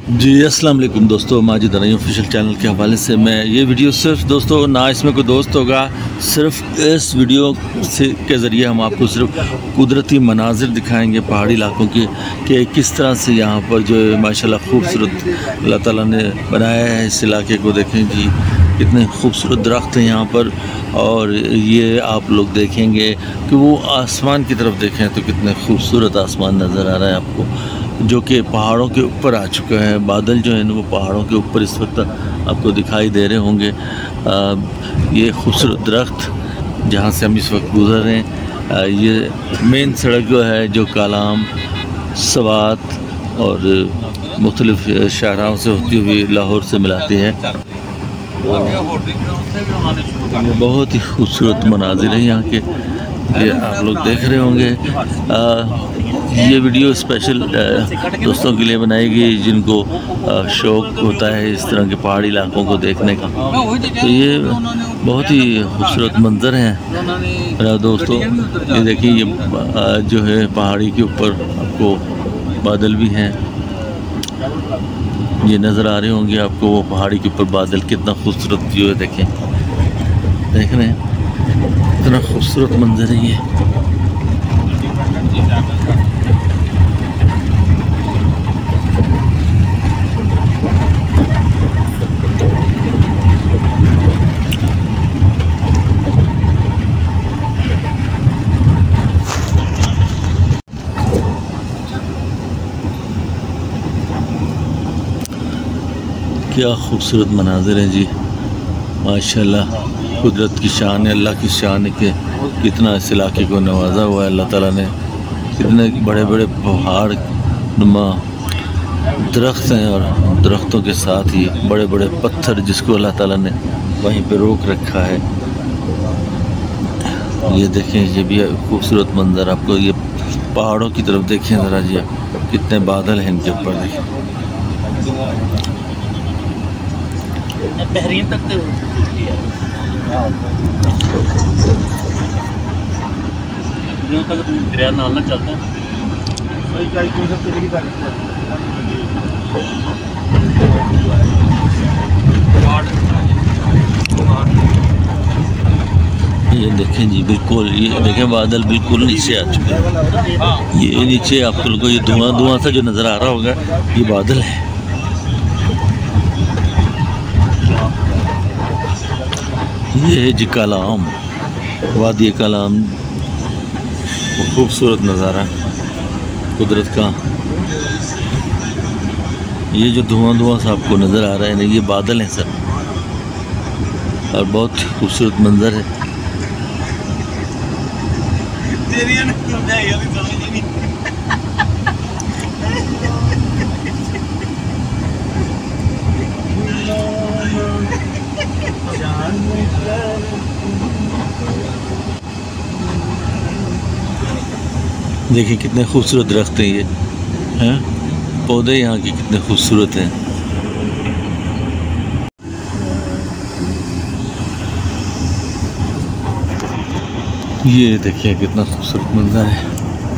जी अस्सलाम वालेकुम दोस्तों, माजिद रही ऑफिशियल चैनल के हवाले से मैं ये वीडियो सिर्फ दोस्तों ना इसमें कोई दोस्त होगा, सिर्फ इस वीडियो से के ज़रिए हम आपको सिर्फ कुदरती मनाजिर दिखाएंगे पहाड़ी इलाकों के कि किस तरह से यहाँ पर जो है माशाल्लाह खूबसूरत अल्लाह ताला ने बनाया है। इस इलाके को देखें जी, कितने खूबसूरत दरख्त हैं यहाँ पर। और ये आप लोग देखेंगे कि वो आसमान की तरफ देखें तो कितने खूबसूरत आसमान नज़र आ रहा है आपको, जो कि पहाड़ों के ऊपर आ चुका है। बादल जो है वो पहाड़ों के ऊपर इस वक्त आपको दिखाई दे रहे होंगे। ये खूबसूरत दरख्त जहाँ से हम इस वक्त गुज़र रहे हैं, ये मेन सड़क जो है जो कालाम, सवात और मुख्तलिफ़ शहरों से होती हुई लाहौर से मिलाती है। बहुत ही खूबसूरत मनाजिर है यहाँ के, ये आप लोग देख रहे होंगे। ये वीडियो स्पेशल दोस्तों के लिए बनाई गई जिनको शौक़ होता है इस तरह के पहाड़ी इलाकों को देखने का। तो ये बहुत ही खूबसूरत मंज़र हैं मेरा दोस्तों। ये देखिए, ये जो है पहाड़ी के ऊपर आपको बादल भी हैं, ये नज़र आ रहे होंगे आपको वो पहाड़ी के ऊपर बादल। कितना खूबसूरत जो है, देख रहे हैं इतना खूबसूरत मंजर है ये। क्या खूबसूरत मनाजिर हैं जी, माशाल्लाह। कुदरत की शान है, अल्लाह की शान है कि कितना इस इलाके को नवाजा हुआ है अल्लाह ताला ने। कितने बड़े बड़े पहाड़ नुमा दरख्त हैं और दरख्तों के साथ ही बड़े बड़े पत्थर जिसको अल्लाह ताला ने वहीं पे रोक रखा है। ये देखें, ये भी खूबसूरत मंजर आपको। ये पहाड़ों की तरफ देखें ज़रा जी, कितने बादल हैं इनके ऊपर देखें। बहरीन तक दरिया नाल ना चलता है। ये देखें जी, बिल्कुल ये देखें बादल बिल्कुल नीचे आ चुके हैं। ये नीचे आप लोगों को ये धुआं सा जो नज़र आ रहा होगा, ये बादल है। ये है जी कालाम, वादी कालाम, खूबसूरत नज़ारा कुदरत का। ये जो धुआं सा आपको नज़र आ रहा है ना, ये बादल हैं सर, और बहुत खूबसूरत मंजर है। देखिए कितने खूबसूरत दरख्त हैं ये, हैं पौधे यहाँ के कितने खूबसूरत हैं। ये देखिए कितना खूबसूरत मंजर है।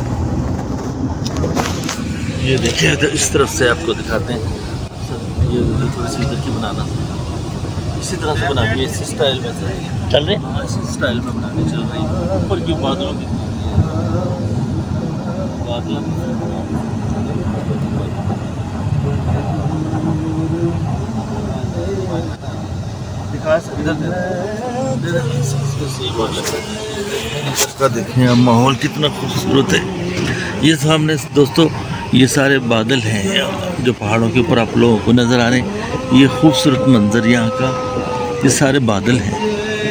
ये देखिए इस तरफ से आपको दिखाते हैं। ये थोड़ी सी इधर की बनाना, इसी तरह से बना के इसी स्टाइल में से चल रहे हैं, इसी स्टाइल में बना के चल रही है। ऊपर की बादलों की का देखें आप, माहौल कितना खूबसूरत है। ये सामने दोस्तों ये सारे बादल हैं जो पहाड़ों के ऊपर आप लोगों को नज़र आ रहे हैं। ये खूबसूरत मंजर यहाँ का, ये सारे बादल हैं।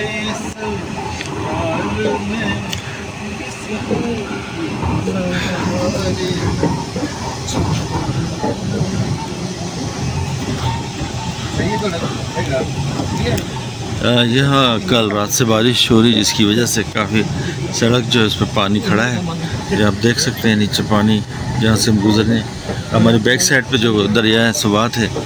यहाँ कल रात से बारिश हो रही, जिसकी वजह से काफ़ी सड़क जो है उस पर पानी खड़ा है। ये आप देख सकते हैं नीचे पानी जहाँ से हम गुजरे। हमारे बैक साइड पे जो दरिया है सवात है।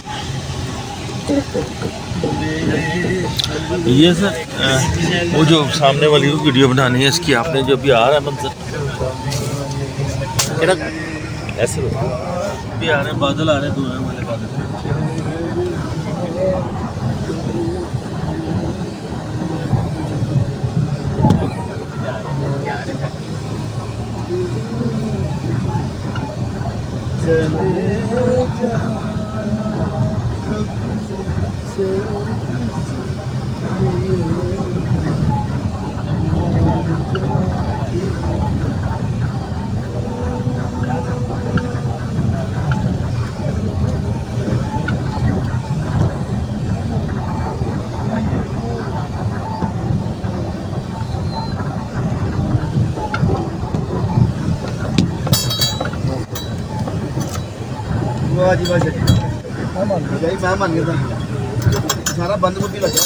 ये सर वो जो सामने वाली वीडियो बनानी है इसकी, आपने जो अभी आ रहा है मंजर ऐसे भी आ रहे हैं, बादल आ रहे हैं, धुआं वाले बादल। सारा बंद गोभी लगा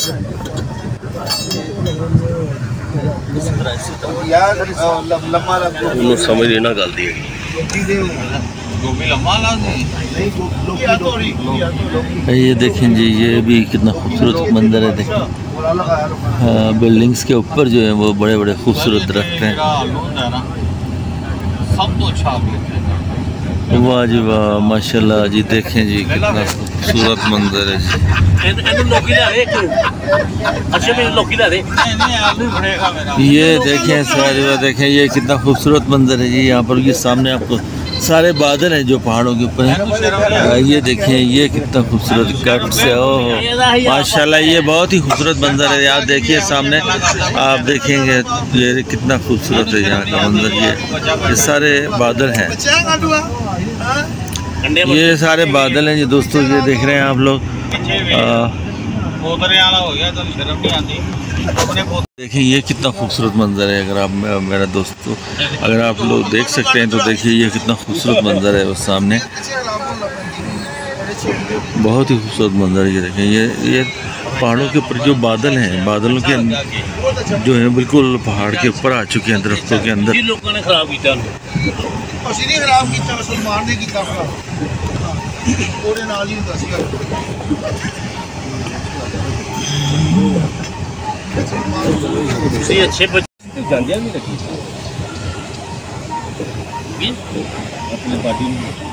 यार लम्मा ਉਹਨੂੰ ਸਮਝ ਨਹੀਂ ਨਾ ਗੱਲ ਦੀ गोभी लम्मा ये देखें जी, ये भी कितना खूबसूरत मंजर है। देखें हाँ, बिल्डिंग्स के ऊपर जो है वो बड़े बड़े खूबसूरत दरख्त हैं। सब तो अच्छा वाह जी वाह, माशाल्लाह जी। देखें जी कितना खूबसूरत मंजर है जी। ये देखें सारे, देखें ये कितना खूबसूरत मंजर है जी। यहाँ पर ये सामने आपको सारे बादल हैं जो पहाड़ों के ऊपर हैं। ये देखें ये कितना खूबसूरत कट से, ओह माशाल्लाह, ये बहुत ही खूबसूरत मंजर है। यार देखिए सामने आप देखेंगे ये कितना खूबसूरत है यहाँ का मंजर। ये सारे बादल हैं, ये सारे बादल हैं जी दोस्तों। ये देख रहे हैं आप लोग। देखिए ये कितना खूबसूरत मंजर है। अगर आप मेरा दोस्तों अगर आप लोग देख सकते हैं तो देखिए ये कितना खूबसूरत मंजर है उस सामने, बहुत ही खूबसूरत मंजर है। ये देखें ये पहाड़ों के ऊपर जो बादल हैं, बादलों के जो है बिल्कुल पहाड़ के ऊपर आ चुके हैं, दरख्तों के अंदर। अच्छे अपने पार्टी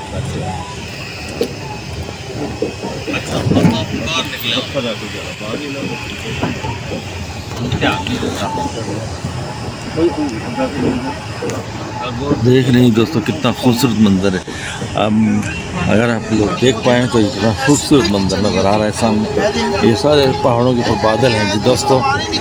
देख रहे हैं दोस्तों कितना खूबसूरत मंजर है। अगर आप लोग देख पाएँ तो इतना खूबसूरत मंजर नज़र आ रहा है सामने। ये सारे पहाड़ों के ऊपर बादल हैं जी दोस्तों।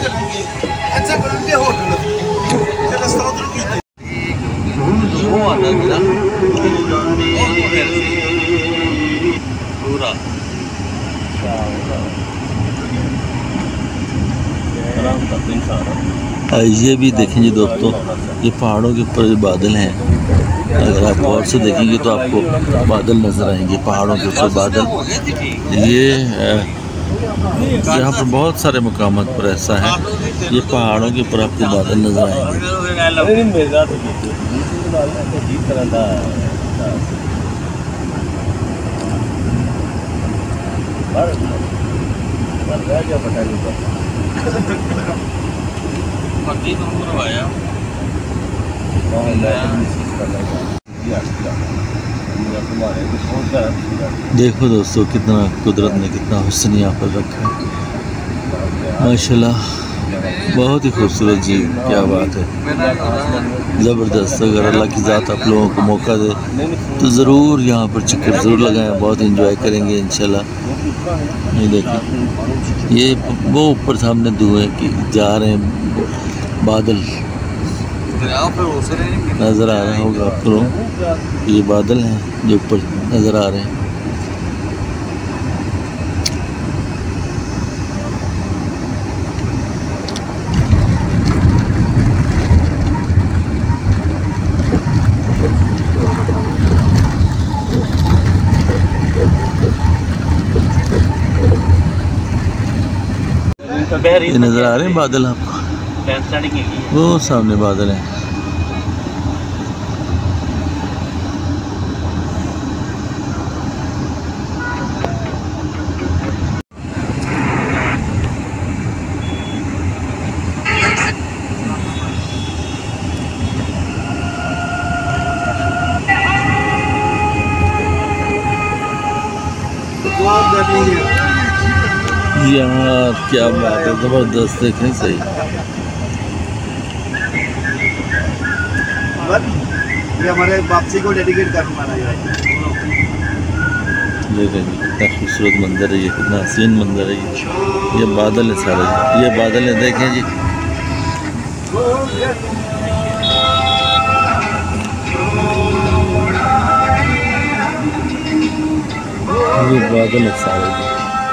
ये भी देखेंगे दोस्तों, ये पहाड़ों के ऊपर जो बादल हैं, अगर आप गौर से देखेंगे तो आपको बादल नज़र आएंगे। पहाड़ों के ऊपर बादल, ये यहाँ पर बहुत सारे मकामात पर ऐसा है, ये पहाड़ों के ऊपर आपको बादल नज़र आएंगे। देखो दोस्तों कितना कुदरत ने कितना हुस्न यहाँ पर रखा है, माशाल्लाह, बहुत ही खूबसूरत जी। क्या बात है, ज़बरदस्त। अगर अल्लाह की ज़ात आप लोगों को मौका दे तो ज़रूर यहाँ पर चक्कर ज़रूर लगाएं, बहुत एंजॉय करेंगे इंशाल्लाह। ये देखिए ये वो ऊपर सामने धुएं की जा रहे हैं बादल, नज़र आ रहा होगा आप लोगों, ये बादल हैं जो ऊपर नज़र आ रहे हैं। ये नज़र आ रहे हैं बादल आपको, वो सामने बादल हैं। बहुत गर्मी है। यहाँ क्या बात है, ज़बरदस्त देखें सही। ये हमारे वापसी को डेडिकेट करने वाला है। देखें कितना खूबसूरत मंजर है ये, कितना हसीन मंजर है ये बादल है सारे, ये बादल है देखें जी। ये बादल है सारे जी।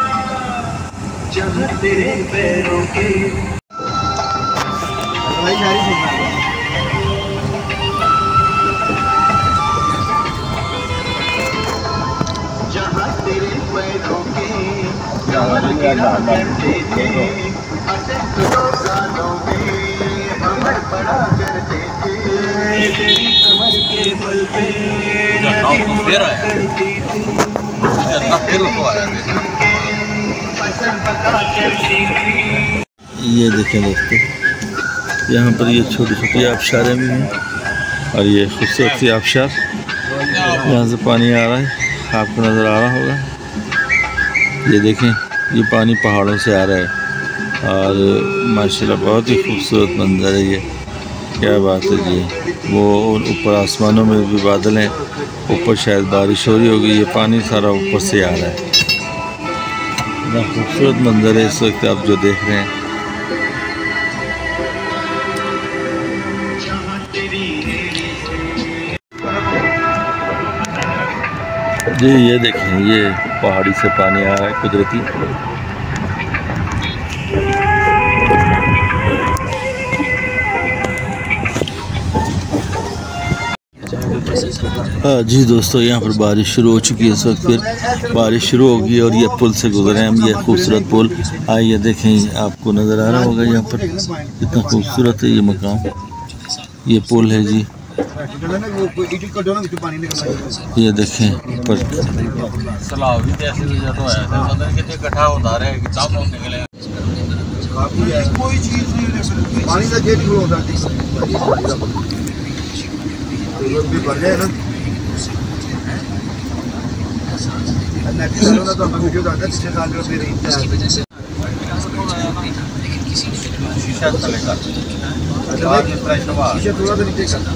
भाई सारी सुनना है। ये देखें दोस्तों, यहाँ पर ये छोटी छोटी आबशारें भी हैं और ये खूबसूरत सी आबशार, यहाँ से पानी आ रहा है, आपको नज़र आ रहा होगा। ये देखें, ये पानी पहाड़ों से आ रहा है और माशाल्लाह बहुत ही खूबसूरत मंजर है ये। क्या बात है जी। वो ऊपर आसमानों में भी बादल हैं, ऊपर शायद बारिश हो रही होगी, ये पानी सारा ऊपर से आ रहा है। इतना खूबसूरत मंजर है इस वक्त आप जो देख रहे हैं। जी ये देखें, ये पहाड़ी से पानी आ रहा है कुदरती। हाँ जी दोस्तों, यहाँ पर बारिश शुरू हो चुकी है इस वक्त, फिर बारिश शुरू होगी और ये पुल से गुजरे हम, ये खूबसूरत पुल। आइए देखें, आपको नज़र आ रहा होगा यहाँ पर कितना खूबसूरत है ये मकान, ये पुल है जी। ये देखें ऊपर कोई चीज नहीं पानी का जेट होता है भर जाए ना तो हम वीडियो डालते पिछले साल जो फिर शीशा चलेगा शीशा थोड़ा सा नीचे करना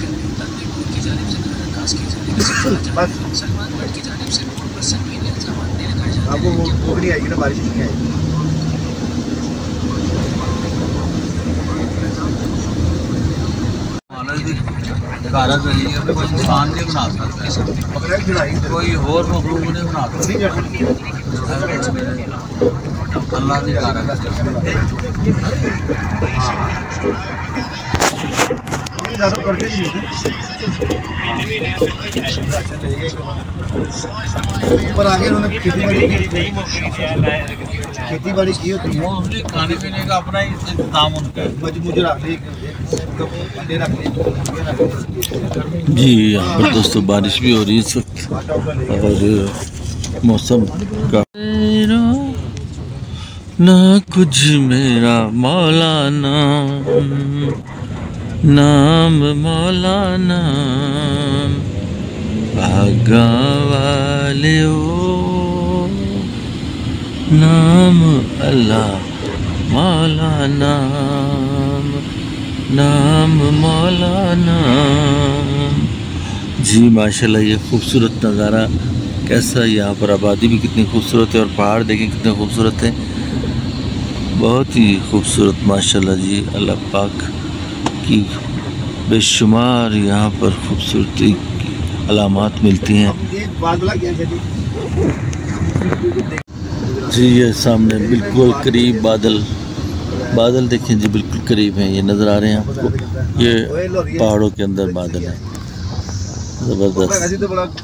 बस आपको वो नहीं आएगी ना, बारिश नहीं आएगी। कोई इंसान नहीं बना सकता, कोई और मखलूक नहीं बना सकता, अल्लाह की पर आगे उन्होंने खेती बाड़ी की होती है, खाने पीने का अपना ही इंतजाम उनका है। मुझे रख जी। यहाँ पर दोस्तों बारिश भी हो रही है इस वक्त और मौसम का ना कुछ मेरा मौलाना, नाम मौलाना, भागा वाले ओ, नाम अल्लाह मौलाना, नाम मौलाना। जी माशाल्लाह, ये खूबसूरत नज़ारा कैसा, यहाँ पर आबादी भी कितनी खूबसूरत है और पहाड़ देखें कितने खूबसूरत है, बहुत ही खूबसूरत माशाल्लाह जी। अल्लाह पाक की बेशुमार यहाँ पर खूबसूरती की अलामात मिलती हैं जी। ये सामने बिल्कुल करीब बादल देखें जी, बिल्कुल करीब हैं, ये नज़र आ रहे हैं आपको, ये पहाड़ों के अंदर बादल हैं, ज़बरदस्त।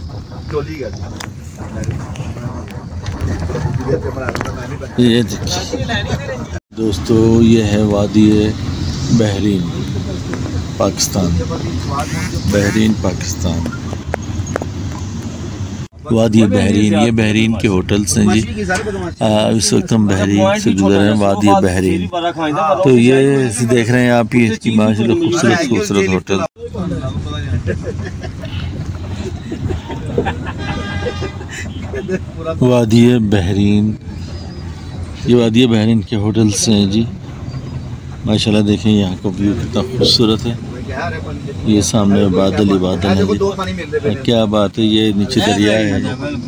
ये देखिए दोस्तों, ये है वादी बहरीन पाकिस्तान, बहरीन पाकिस्तान, वादी बहरीन। ये बहरीन के होटल्स हैं जी। इस वक्त हम बहरीन से गुजर रहे हैं, वादी बहरीन। तो ये देख रहे हैं आप, ये इसकी माशाल्लाह खूबसूरत खूबसूरत होटल। वादी बहरीन, ये वादी बहरीन के होटल्स हैं जी। माशाल्लाह देखें यहाँ का व्यू कितना खूबसूरत है। ये सामने बादल ही बादल है जी। क्या बात है, ये नीचे दरिया है।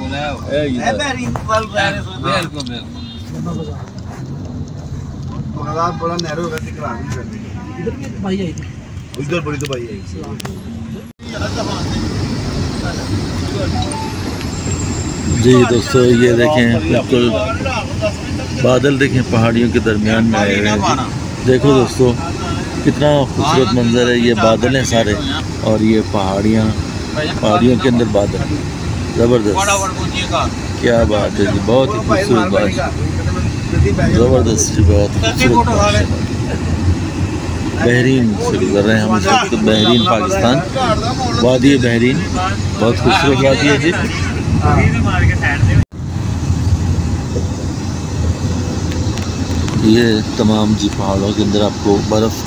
जी दोस्तों, ये देखें बिल्कुल बादल देखें पहाड़ियों के दरमियान में आए हुए हैं। देखो दोस्तों कितना खूबसूरत मंजर है। ये बादल हैं सारे और ये पहाड़ियों के अंदर बादल, ज़बरदस्त। क्या बात है जी, बहुत ही खूबसूरत बात, ज़बरदस्त जी, बहुत खूबसूरत। बहरीन से गुजर रहे हैं हम इस वक्त, बहरीन पाकिस्तान, वादी बहरीन, बहुत खूबसूरत वादी है जी। ये तमाम जी पहाड़ों के अंदर आपको बर्फ़,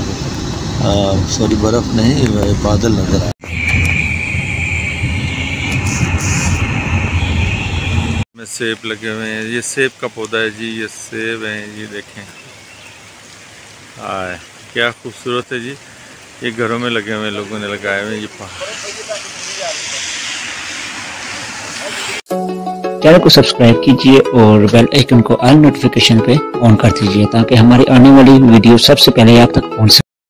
बर्फ़ नहीं, बादल नज़र आए। में सेब लगे हुए हैं, ये सेब का पौधा है जी, ये सेब हैं, ये देखें आए, क्या खूबसूरत है जी। ये घरों में लगे हुए, लोगों ने लगाए हुए ये पहाड़। चैनल को सब्सक्राइब कीजिए और बेल आइकन को ऑल नोटिफिकेशन पे ऑन कर दीजिए ताकि हमारी आने वाली वीडियो सबसे पहले आप तक पहुंच सके।